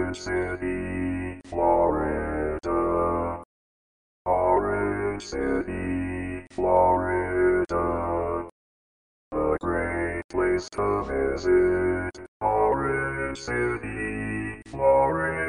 Orange City, Florida. Orange City, Florida. A great place to visit. Orange City, Florida.